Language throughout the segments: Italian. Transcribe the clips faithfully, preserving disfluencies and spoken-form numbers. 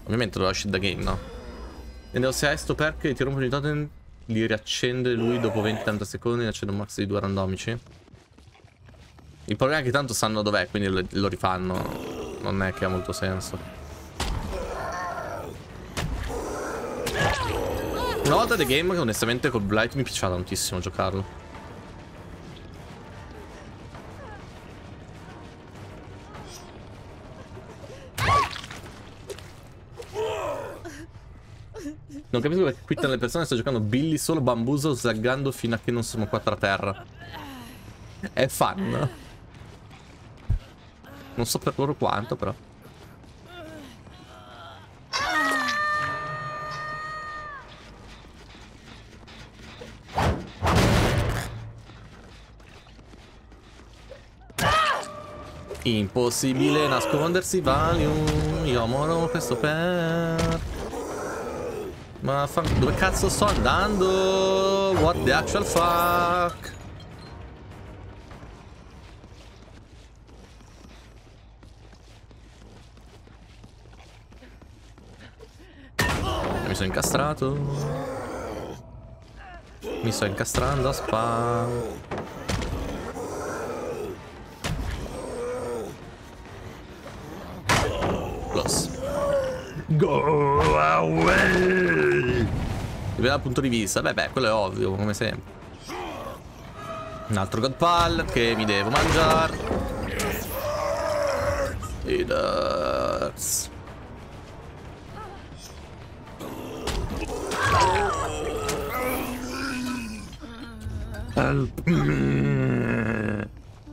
Ovviamente lo lasci da game, no? E se hai sto perk e ti rompono i totem, li riaccende lui dopo venti trenta secondi e accende un max di due randomici. Il problema è che tanto sanno dov'è, quindi lo, lo rifanno. Non è che ha molto senso. Una volta The Game che onestamente col Blight mi piaceva tantissimo giocarlo. Non capisco perché quittano le persone. Sto giocando Billy solo bambuso, zaggando fino a che non sono quattro a terra. È fun. Non so per loro quanto, però. Impossibile nascondersi, Valium. Io moro questo per... Ma fa... dove cazzo sto andando? What the actual fuck? Mi sono incastrato. Mi sto incastrando a spam. Plus. Go away. Dipende dal punto di vista. Beh, beh, quello è ovvio, come sempre. Un altro God Pal che mi devo mangiare. Leaders. Help me.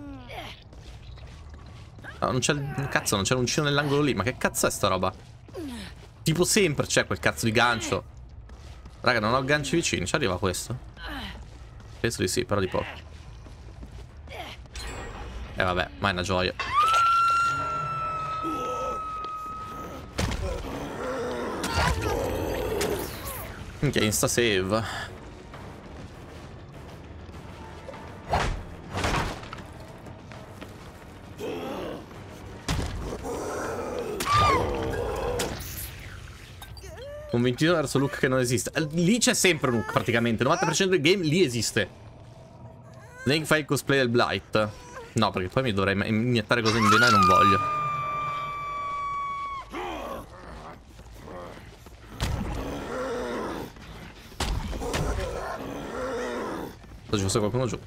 No, non c'è... Cazzo, non c'è l'uncino nell'angolo lì. Ma che cazzo è sta roba? Tipo sempre c'è quel cazzo di gancio. Raga, non ho ganci vicini. Ci arriva questo? Penso di sì, però di poco. E eh, vabbè, ma è una gioia. Minchia, insta save. Convinto verso Luke che non esiste. Lì c'è sempre Luke praticamente. novanta per cento del game lì esiste. Lei fa il cosplay del Blight. No, perché poi mi dovrei iniettare cose in vena e non voglio. Ci fosse qualcuno giù.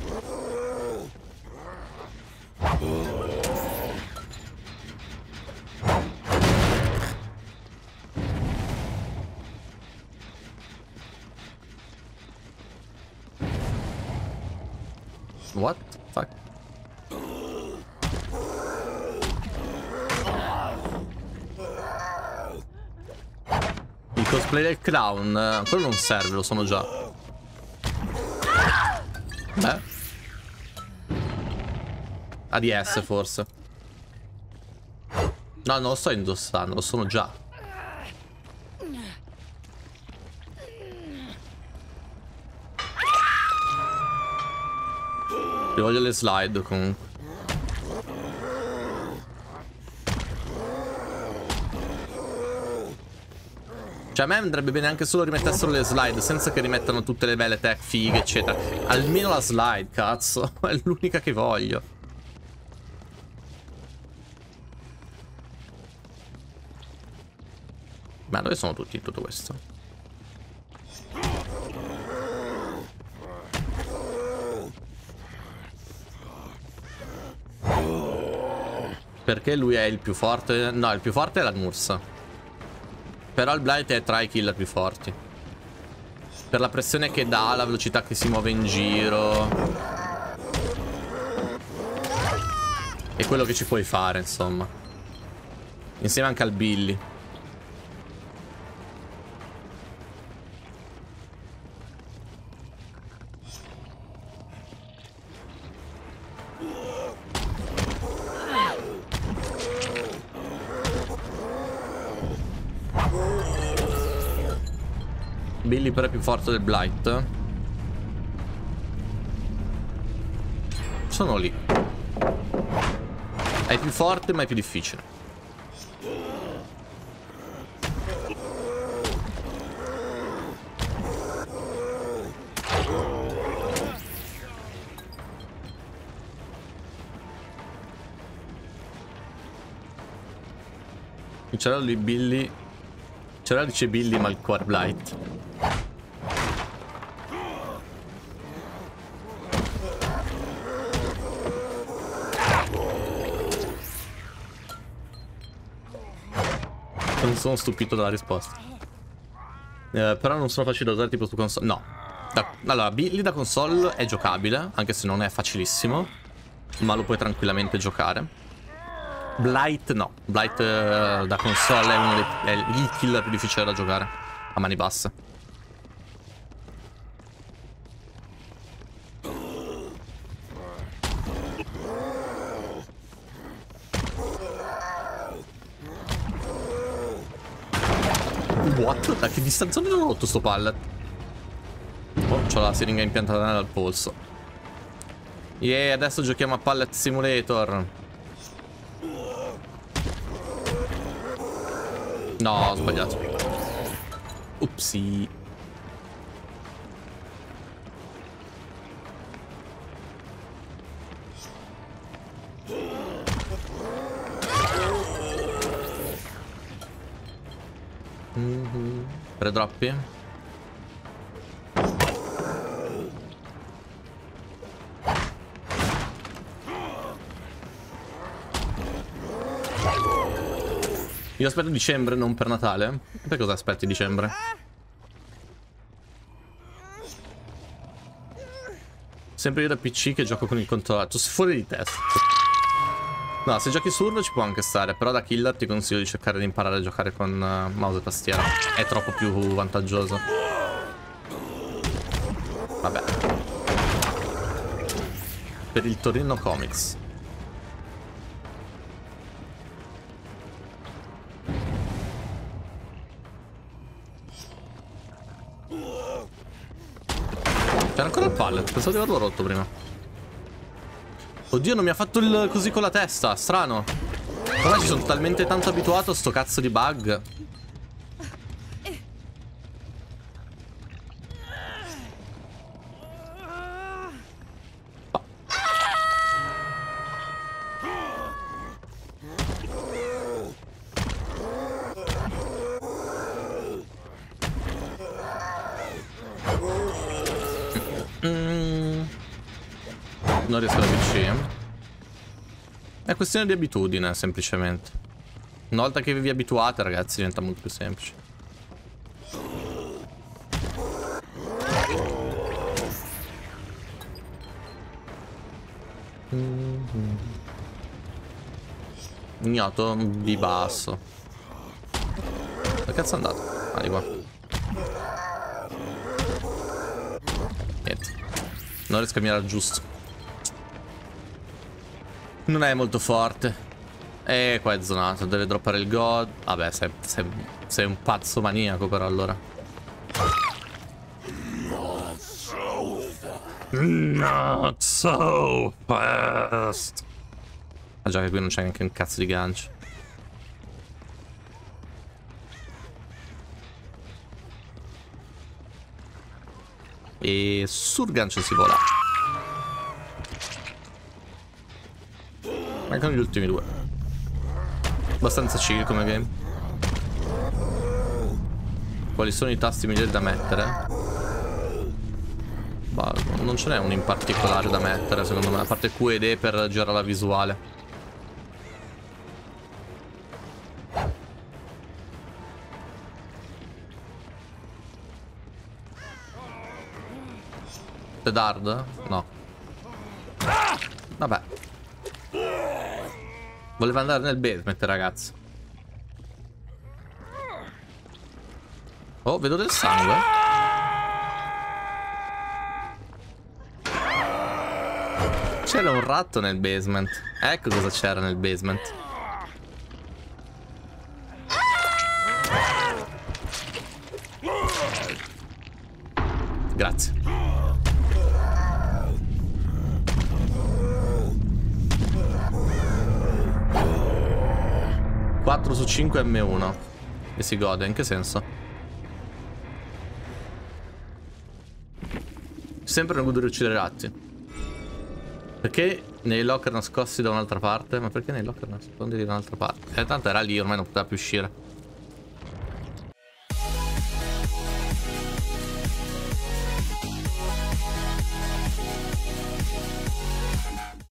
What? Fuck. Il cosplay del clown. Quello non serve, lo sono già. Beh. A D S forse. No, non lo sto indossando, lo sono già. Io voglio le slide comunque. Cioè a me andrebbe bene anche solo rimettessero le slide, senza che rimettano tutte le belle tech fighe eccetera. Almeno la slide, cazzo. È l'unica che voglio. Ma dove sono tutti in tutto questo? Perché lui è il più forte? No, il più forte è la Nurse. Però il Blight è tra i killer più forti. Per la pressione che dà, la velocità che si muove in giro. E quello che ci puoi fare, insomma. Insieme anche al Billy. Billy però è più forte del Blight. Sono lì. È più forte ma è più difficile. C'era lui Billy. C'era dice Billy ma il cuore Blight. Non sono stupito dalla risposta. Eh, però non sono facili da usare tipo su console. No. Da, allora, Billy da console è giocabile, anche se non è facilissimo. Ma lo puoi tranquillamente giocare. Blight no. Blight eh, da console è, uno dei, è il killer più difficile da giocare a mani basse. What? Da che distanza mi ho rotto sto pallet? Oh, c'ho la siringa impiantata nel polso. Yeah, adesso giochiamo a Pallet Simulator. No, ho sbagliato. Upsi. Mm-hmm. Pre-droppi? Io aspetto dicembre, non per Natale. Per cosa aspetti dicembre? Sempre io da P C che gioco con il controller. Tu sei fuori di testa. No, se giochi surdo ci può anche stare. Però da killer ti consiglio di cercare di imparare a giocare con uh, mouse e tastiera. È troppo più vantaggioso. Vabbè. Per il Torino Comics. C'era ancora il pallet, pensavo di averlo rotto prima. Oddio, non mi ha fatto il così con la testa, strano. Ormai ci sono talmente tanto abituato a sto cazzo di bug. Mm. Non riesco ad avvicinare. È questione di abitudine, semplicemente. Una volta che vi abituate, ragazzi, diventa molto più semplice. Mm-hmm. Ignoto di basso. Dove cazzo è andato? Ah, di qua. Niente. Non riesco a mirare giusto. Non è molto forte. E qua è zonato. Deve droppare il god. Vabbè, sei, sei, sei un pazzo maniaco però allora. Not so fast. Ah già che qui non c'è neanche un cazzo di gancio. E sul gancio si vola. Mancano gli ultimi due. Abbastanza chill come game. Quali sono i tasti migliori da mettere? Bah, non ce n'è uno in particolare da mettere secondo me. A parte Q ed E per girare la visuale. The Dard? No. Vabbè. Voleva andare nel basement, ragazzi. Oh, vedo del sangue. C'era un ratto nel basement. Ecco cosa c'era nel basement. Grazie. quattro su cinque M uno. E si gode, in che senso? Sempre non godo di uccidere ratti. Perché Nei locker nascosti da un'altra parte. Ma perché nei locker nascondi da un'altra parte? Eh, tanto era lì, ormai non poteva più uscire.